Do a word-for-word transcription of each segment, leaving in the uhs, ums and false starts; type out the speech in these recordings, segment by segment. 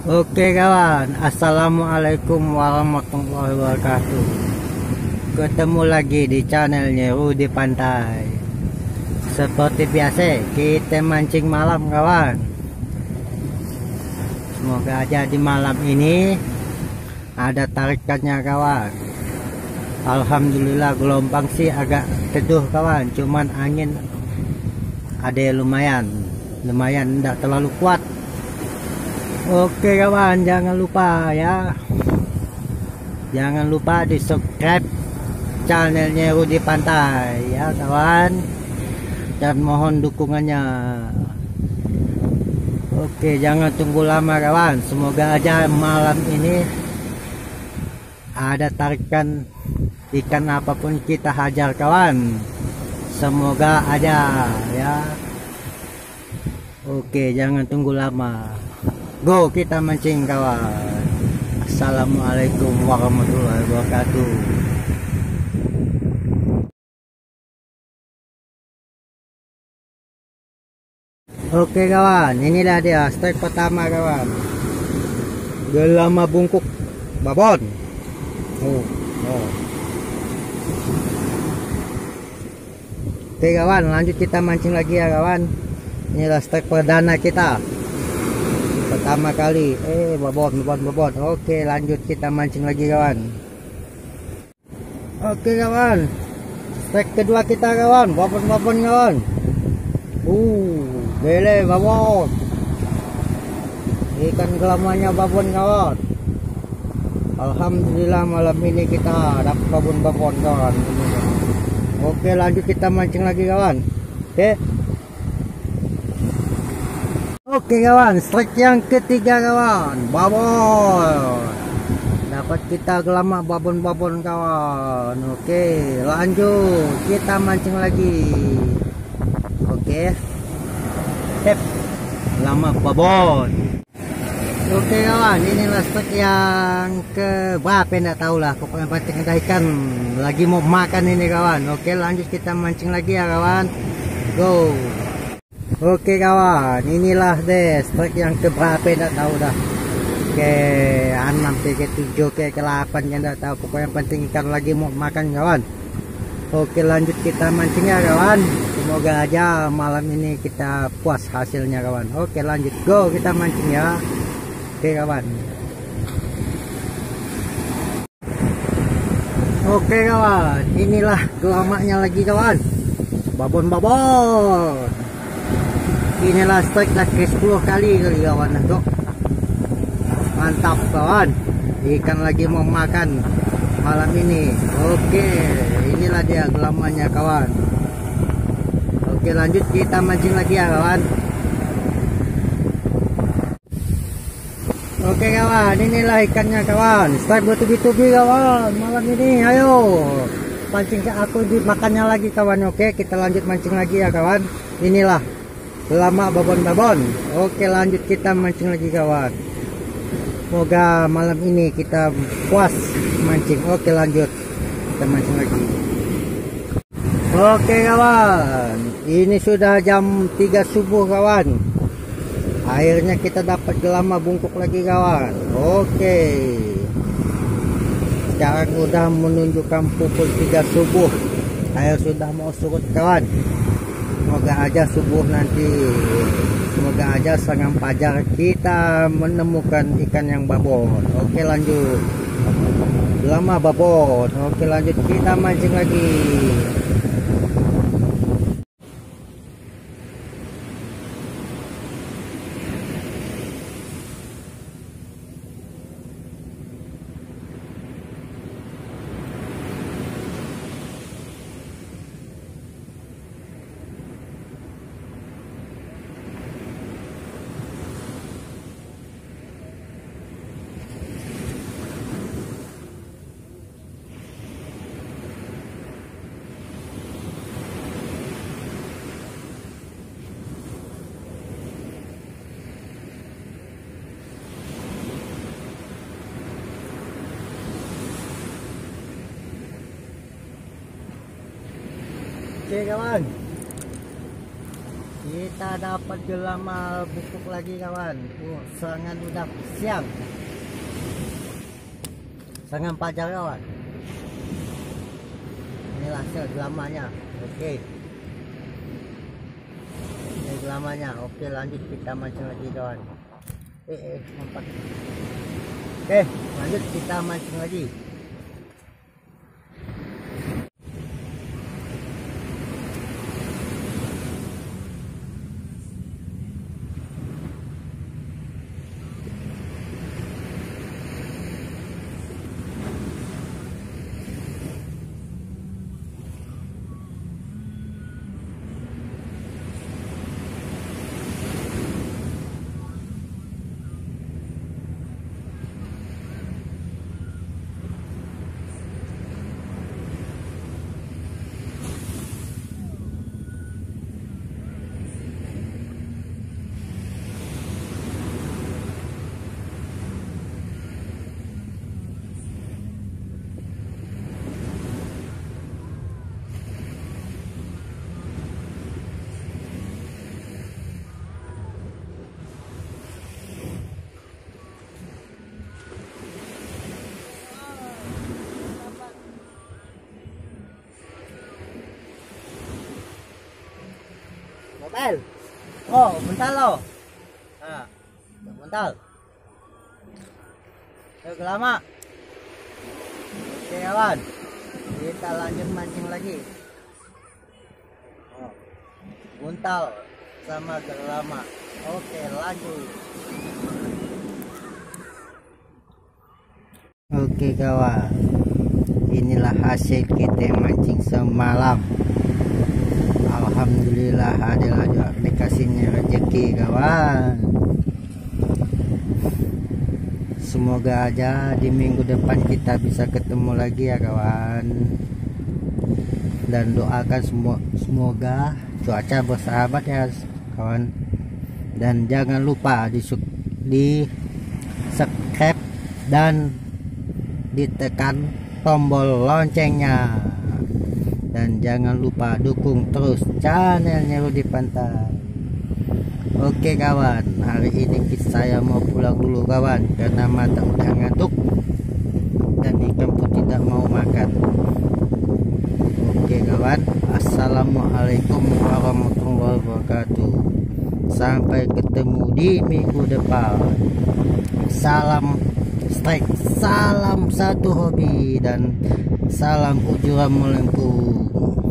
Oke kawan, assalamualaikum warahmatullahi wabarakatuh. Ketemu lagi di channelnya Rudy Pantai. Seperti biasa, kita mancing malam kawan. Semoga aja di malam ini ada tarikannya kawan. Alhamdulillah gelombang sih agak teduh kawan, cuman angin ada lumayan, lumayan tidak terlalu kuat. Oke kawan, jangan lupa ya, jangan lupa di subscribe channelnya Rudy Pantai ya kawan, dan mohon dukungannya. Oke, jangan tunggu lama kawan, semoga aja malam ini ada tarikan ikan apapun kita hajar kawan, semoga aja ya. Oke, jangan tunggu lama, go kita mancing kawan. Assalamualaikum warahmatullahi wabarakatuh. Oke kawan, inilah dia strike pertama kawan. Gelama bungkuk babon. Oh, oh. Oke kawan, lanjut kita mancing lagi ya kawan. Inilah strike perdana kita. Pertama kali, eh babon, babon, babon. Oke, lanjut kita mancing lagi kawan. Oke kawan, strike kedua kita kawan, babon, babon kawan. Uh, bele babon. Ikan gelamanya babon kawan. Alhamdulillah malam ini kita dapat babon-babon kawan. Oke, lanjut kita mancing lagi kawan. Oke. Oke kawan, strike yang ketiga kawan, babon. Dapat kita gelama babon-babon kawan. Oke, lanjut kita mancing lagi. Oke, tep, lama babon. Oke kawan, inilah strike yang ke berapa enggak tahu lah, pokoknya pancing ada ikan lagi mau makan ini kawan. Oke, lanjut kita mancing lagi ya kawan. Go. Oke kawan, inilah deh strike yang ke berapa enggak tahu dah. Ke enam, ke tujuh, ke delapan enggak tahu, pokoknya penting ikan lagi mau makan kawan. Oke, lanjut kita mancing ya kawan. Semoga aja malam ini kita puas hasilnya kawan. Oke, lanjut, go kita mancing ya. Oke kawan. Oke kawan, inilah gelamanya lagi kawan. Babon-babon. Inilah strike lah ke sepuluh kali kali kawan tuh. Mantap kawan, ikan lagi mau makan malam ini. Oke, inilah dia gelamanya kawan. Oke, lanjut kita mancing lagi ya kawan. Oke kawan, inilah ikannya kawan. Strike bertubi-tubi kawan malam ini. Ayo pancing ke aku dimakannya lagi kawan. Oke, kita lanjut mancing lagi ya kawan. Inilah lama babon-babon. Oke, lanjut kita mancing lagi kawan. Semoga malam ini kita puas mancing. Oke, lanjut kita mancing lagi. Oke kawan, ini sudah jam tiga subuh kawan. Akhirnya kita dapat gelama bungkuk lagi kawan. Oke, sekarang udah menunjukkan pukul tiga subuh. Air sudah mau surut kawan. Semoga aja subuh nanti, semoga aja setengah fajar kita menemukan ikan yang babon. Oke, lanjut lama babon. Oke, lanjut kita mancing lagi. Oke kawan, Kita dapat jelama bukuk lagi kawan. Oh, serangan udah siang. Serangan pajar kawan. Inilah hasil jelamanya. Oke. Ini jelamanya. Oke, lanjut kita mancing lagi kawan. Eh, eh, empat. Oke, lanjut kita mancing lagi. Mobile. Oh, bentar loh. Nah, bentar. Udah lama. Oke kawan, kita lanjut mancing lagi. Oh, buntal sama gerlama. Oke, lanjut. Oke kawan, inilah hasil kita mancing semalam. Alhamdulillah ada aja dikasihnya rezeki kawan. Semoga aja di minggu depan kita bisa ketemu lagi ya kawan. Dan doakan semua semoga cuaca bersahabat ya kawan. Dan jangan lupa di, di subscribe dan ditekan tombol loncengnya. Dan jangan lupa dukung terus channelnya Rudi Pantai. Oke kawan, hari ini saya mau pulang dulu kawan, karena mata udah ngantuk dan ikan pun tidak mau makan. Oke kawan, assalamualaikum warahmatullahi wabarakatuh. Sampai ketemu di minggu depan. Salam strike, salam satu hobi, dan salam ujuran melengkung.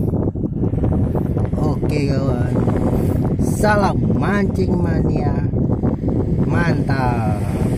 Oke kawan, salam mancing mania, mantap.